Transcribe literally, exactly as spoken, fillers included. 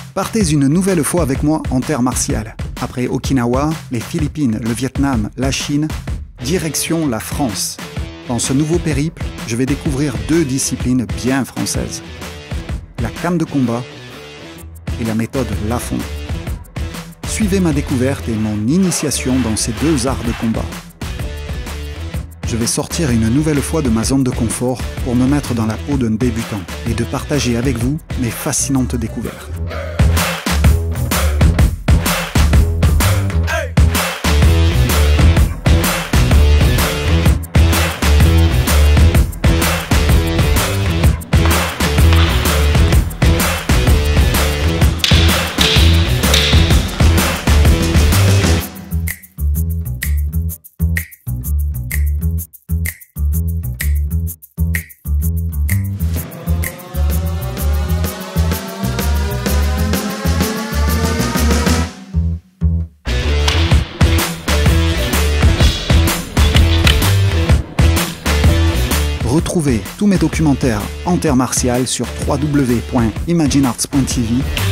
Partez une nouvelle fois avec moi en terre martiale. Après Okinawa, les Philippines, le Vietnam, la Chine, direction la France. Dans ce nouveau périple, je vais découvrir deux disciplines bien françaises. La canne de combat et la méthode Lafond. Suivez ma découverte et mon initiation dans ces deux arts de combat. Je vais sortir une nouvelle fois de ma zone de confort pour me mettre dans la peau d'un débutant et de partager avec vous mes fascinantes découvertes. Retrouvez tous mes documentaires en terre martiale sur w w w point imagine arts point t v